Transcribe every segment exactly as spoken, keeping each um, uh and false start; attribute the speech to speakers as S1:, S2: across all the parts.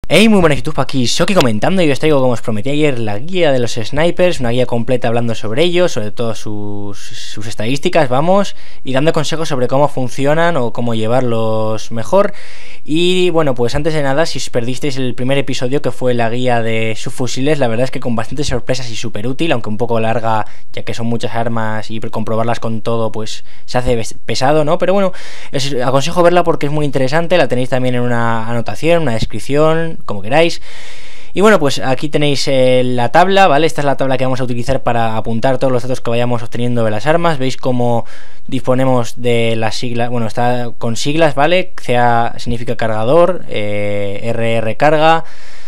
S1: Hey, muy buenas YouTube, aquí Shoki comentando y os traigo, como os prometí ayer, la guía de los snipers, una guía completa hablando sobre ellos, sobre todas sus, sus estadísticas, vamos, y dando consejos sobre cómo funcionan o cómo llevarlos mejor. Y bueno, pues antes de nada, si os perdisteis el primer episodio que fue la guía de subfusiles, la verdad es que con bastantes sorpresas y súper útil, aunque un poco larga, ya que son muchas armas y comprobarlas con todo pues se hace pesado, ¿no? Pero bueno, os aconsejo verla porque es muy interesante, la tenéis también en una anotación, una descripción, como queráis. Y bueno, pues aquí tenéis eh, la tabla, ¿vale? Esta es la tabla que vamos a utilizar para apuntar todos los datos que vayamos obteniendo de las armas. Veis cómo disponemos de las siglas, bueno, está con siglas, ¿vale? C A significa cargador, eh, R R carga,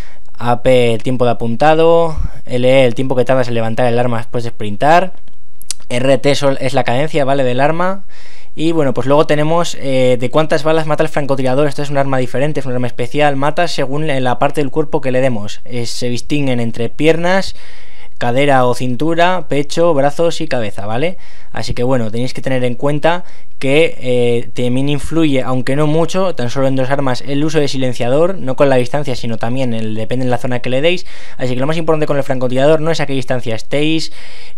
S1: A P el tiempo de apuntado, L E el tiempo que tardas en levantar el arma después de sprintar, R T es la cadencia, ¿vale? Del arma. Y bueno, pues luego tenemos eh, de cuántas balas mata el francotirador. Esto es un arma diferente, es un arma especial. Mata según la parte del cuerpo que le demos. Eh, se distinguen entre piernas, cadera o cintura, pecho, brazos y cabeza, ¿vale? Así que bueno, tenéis que tener en cuenta que eh, también influye, aunque no mucho, tan solo en dos armas, el uso de silenciador, no con la distancia, sino también el, depende de la zona que le deis. Así que lo más importante con el francotirador no es a qué distancia estéis,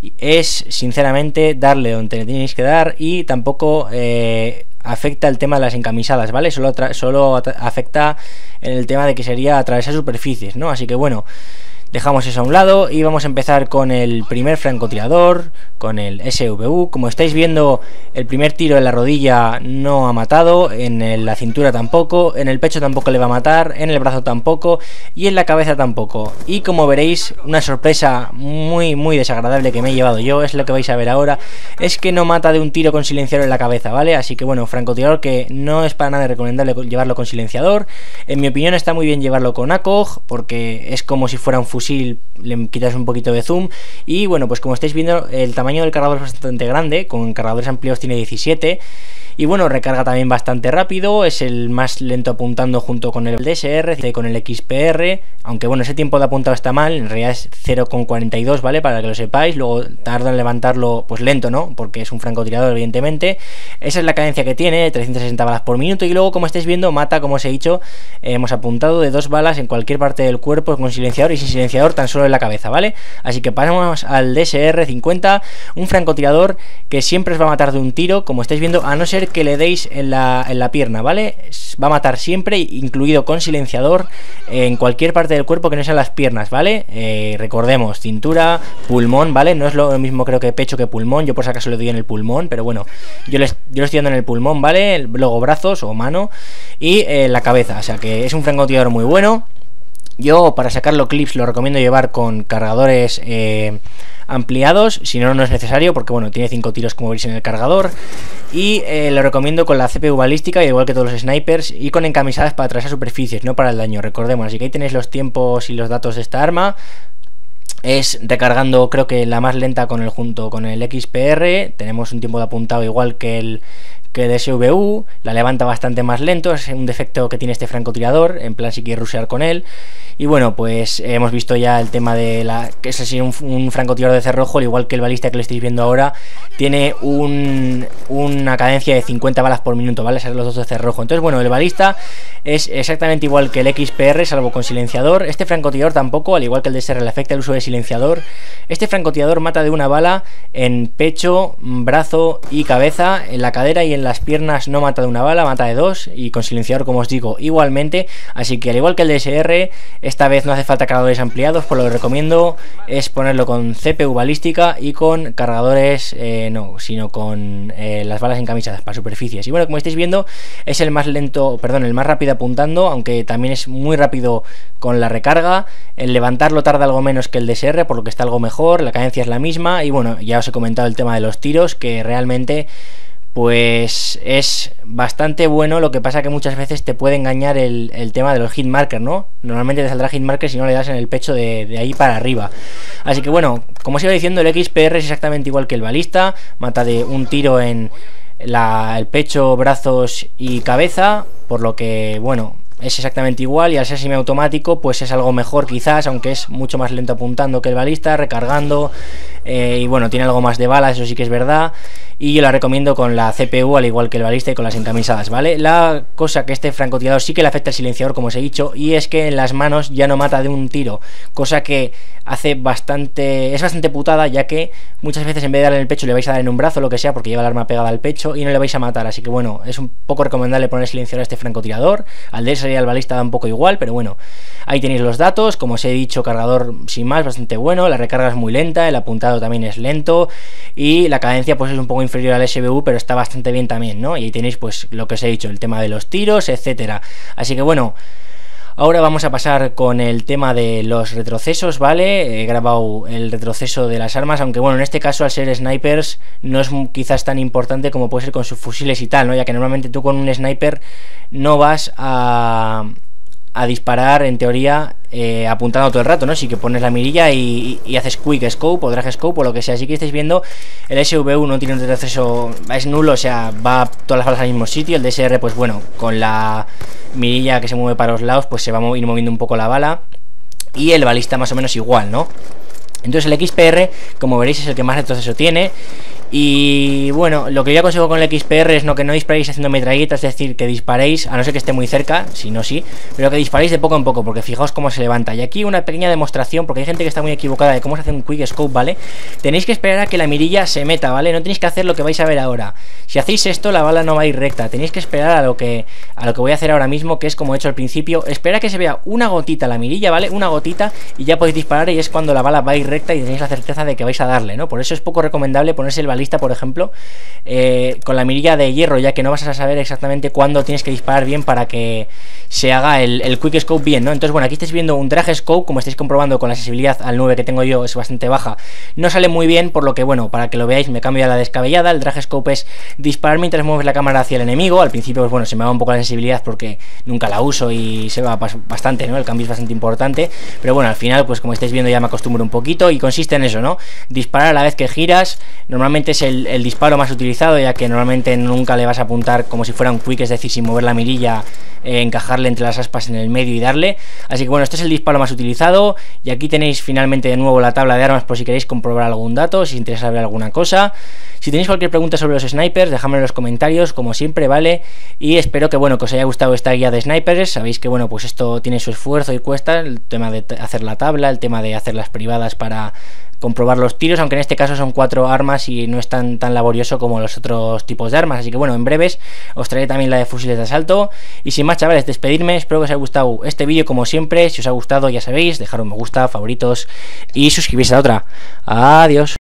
S1: es sinceramente darle donde le tenéis que dar, y tampoco eh, afecta el tema de las encamisadas, ¿vale? Solo, solo afecta en el tema de que sería atravesar superficies, ¿no? Así que bueno, dejamos eso a un lado y vamos a empezar con el primer francotirador, con el S V U. Como estáis viendo, el primer tiro en la rodilla no ha matado, en la cintura tampoco, en el pecho tampoco le va a matar, en el brazo tampoco y en la cabeza tampoco. Y como veréis, una sorpresa muy muy desagradable que me he llevado yo, es lo que vais a ver ahora, es que no mata de un tiro con silenciador en la cabeza, ¿vale? Así que bueno, francotirador que no es para nada recomendable llevarlo con silenciador. En mi opinión está muy bien llevarlo con A C O G, porque es como si fuera un fusil, le quitas un poquito de zoom. Y bueno, pues como estáis viendo, el tamaño del cargador es bastante grande, con cargadores ampliados tiene diecisiete. Y bueno, recarga también bastante rápido, es el más lento apuntando junto con el D S R, con el X P R, aunque bueno, ese tiempo de apuntado está mal, en realidad es cero coma cuarenta y dos, ¿vale? Para que lo sepáis, luego tarda en levantarlo pues lento, ¿no? Porque es un francotirador, evidentemente. Esa es la cadencia que tiene, trescientas sesenta balas por minuto, y luego, como estáis viendo, mata, como os he dicho, eh, hemos apuntado de dos balas en cualquier parte del cuerpo, con silenciador y sin silenciador, tan solo en la cabeza, ¿vale? Así que pasamos al D S R cincuenta, un francotirador que siempre os va a matar de un tiro, como estáis viendo, a no ser que le deis en la, en la pierna, ¿vale? Va a matar siempre, incluido con silenciador, en cualquier parte del cuerpo que no sean las piernas, ¿vale? Eh, recordemos, cintura, pulmón, ¿vale? No es lo mismo, creo, que pecho que pulmón. Yo por si acaso le doy en el pulmón, pero bueno, yo, les, yo lo estoy dando en el pulmón, ¿vale? Luego brazos o mano y eh, la cabeza, o sea que es un francotirador muy bueno. Yo, para sacarlo clips, lo recomiendo llevar con cargadores eh, ampliados, si no, no es necesario, porque bueno, tiene cinco tiros, como veis, en el cargador. Y eh, lo recomiendo con la C P U balística, igual que todos los snipers, y con encamisadas para atravesar superficies, no para el daño, recordemos. Así que ahí tenéis los tiempos y los datos de esta arma. Es recargando, creo que la más lenta con el junto con el X P R. Tenemos un tiempo de apuntado igual que el que el S V U, la levanta bastante más lento, es un defecto que tiene este francotirador, en plan si quieres rushear con él. Y bueno, pues eh, hemos visto ya el tema de la que es así un, un francotirador de cerrojo, al igual que el balista que le estáis viendo ahora, tiene un, una cadencia de cincuenta balas por minuto, ¿vale? Son los dos de cerrojo. Entonces bueno, el balista es exactamente igual que el X P R, salvo con silenciador. Este francotirador tampoco, al igual que el D S R, le afecta el uso de silenciador. Este francotirador mata de una bala en pecho, brazo y cabeza, en la cadera y en las piernas no mata de una bala, mata de dos, y con silenciador, como os digo, igualmente. Así que al igual que el D S R, esta vez no hace falta cargadores ampliados, por lo que recomiendo es ponerlo con C P U balística y con cargadores eh, no, sino con eh, las balas encamisadas para superficies. Y bueno, como estáis viendo, es el más lento, perdón, el más rápido apuntando, aunque también es muy rápido con la recarga. El levantarlo tarda algo menos que el D S R, por lo que está algo mejor, la cadencia es la misma. Y bueno, ya os he comentado el tema de los tiros, que realmente pues es bastante bueno. Lo que pasa que muchas veces te puede engañar el, el tema de los hitmarkers, ¿no? Normalmente te saldrá hitmarker si no le das en el pecho de, de ahí para arriba. Así que bueno, como os iba diciendo, el X P R es exactamente igual que el balista, mata de un tiro en la, el pecho, brazos y cabeza, por lo que bueno, es exactamente igual, y al ser semiautomático pues es algo mejor quizás, aunque es mucho más lento apuntando que el balista, recargando, eh, y bueno, tiene algo más de balas, eso sí que es verdad, y yo la recomiendo con la C P U al igual que el balista y con las encamisadas, ¿vale? La cosa que este francotirador sí que le afecta al silenciador, como os he dicho, y es que en las manos ya no mata de un tiro, cosa que hace bastante, es bastante putada, ya que muchas veces en vez de darle en el pecho le vais a dar en un brazo, lo que sea, porque lleva el arma pegada al pecho y no le vais a matar, así que bueno, es un poco recomendable poner silenciador a este francotirador. Al de salir al balista da un poco igual, pero bueno, ahí tenéis los datos. Como os he dicho, cargador sin más, bastante bueno, la recarga es muy lenta, el apuntado también es lento y la cadencia pues es un poco inferior al S B U, pero está bastante bien también, ¿no? Y ahí tenéis pues lo que os he dicho, el tema de los tiros, etcétera. Así que bueno, ahora vamos a pasar con el tema de los retrocesos, ¿vale? He grabado el retroceso de las armas, aunque bueno, en este caso al ser snipers no es quizás tan importante como puede ser con sus fusiles y tal, ¿no? Ya que normalmente tú con un sniper no vas a, a disparar, en teoría, eh, apuntando todo el rato, ¿no? Sí que pones la mirilla y, y, y haces quick scope o drag scope o lo que sea. Así que estáis viendo, el S V U no tiene un retroceso, es nulo, o sea, va todas las balas al mismo sitio. El D S R, pues bueno, con la mirilla que se mueve para los lados, pues se va a ir moviendo un poco la bala. Y el balista más o menos igual, ¿no? Entonces el X P R, como veréis, es el que más retroceso tiene. Y bueno, lo que yo aconsejo con el X P R es no que no disparéis haciendo metralletas, es decir, que disparéis, a no ser que esté muy cerca, si no sí, pero que disparéis de poco en poco, porque fijaos cómo se levanta. Y aquí una pequeña demostración, porque hay gente que está muy equivocada de cómo se hace un quick scope, ¿vale? Tenéis que esperar a que la mirilla se meta, ¿vale? No tenéis que hacer lo que vais a ver ahora. Si hacéis esto, la bala no va a ir recta. Tenéis que esperar a lo que a lo que voy a hacer ahora mismo, que es como he hecho al principio. Espera que se vea una gotita la mirilla, ¿vale? Una gotita, y ya podéis disparar, y es cuando la bala va a ir recta y tenéis la certeza de que vais a darle, ¿no? Por eso es poco recomendable ponerse el balista, por ejemplo, eh, con la mirilla de hierro, ya que no vas a saber exactamente cuándo tienes que disparar bien para que se haga el, el quick scope bien, ¿no? Entonces bueno, aquí estáis viendo un drag scope, como estáis comprobando con la sensibilidad al nueve que tengo yo, es bastante baja, no sale muy bien, por lo que bueno, para que lo veáis me cambio a la descabellada. El drag scope es disparar mientras mueves la cámara hacia el enemigo. Al principio pues bueno, se me va un poco la sensibilidad porque nunca la uso y se va bastante, ¿no? El cambio es bastante importante, pero bueno, al final pues como estáis viendo ya me acostumbro un poquito, y consiste en eso, ¿no? Disparar a la vez que giras. Normalmente es el, el disparo más utilizado, ya que normalmente nunca le vas a apuntar como si fuera un quick, es decir, sin mover la mirilla, eh, encajarle entre las aspas en el medio y darle. Así que bueno, este es el disparo más utilizado, y aquí tenéis finalmente de nuevo la tabla de armas por si queréis comprobar algún dato, si os interesa saber alguna cosa. Si tenéis cualquier pregunta sobre los snipers, dejadme en los comentarios, como siempre, ¿vale? Y espero que bueno, que os haya gustado esta guía de snipers. Sabéis que bueno, pues esto tiene su esfuerzo y cuesta, el tema de hacer la tabla, el tema de hacer las privadas para comprobar los tiros, aunque en este caso son cuatro armas y no es tan, tan laborioso como los otros tipos de armas. Así que bueno, en breves os traeré también la de fusiles de asalto. Y sin más, chavales, despedirme. Espero que os haya gustado este vídeo, como siempre. Si os ha gustado, ya sabéis, dejar un me gusta, favoritos y suscribirse a la otra. Adiós.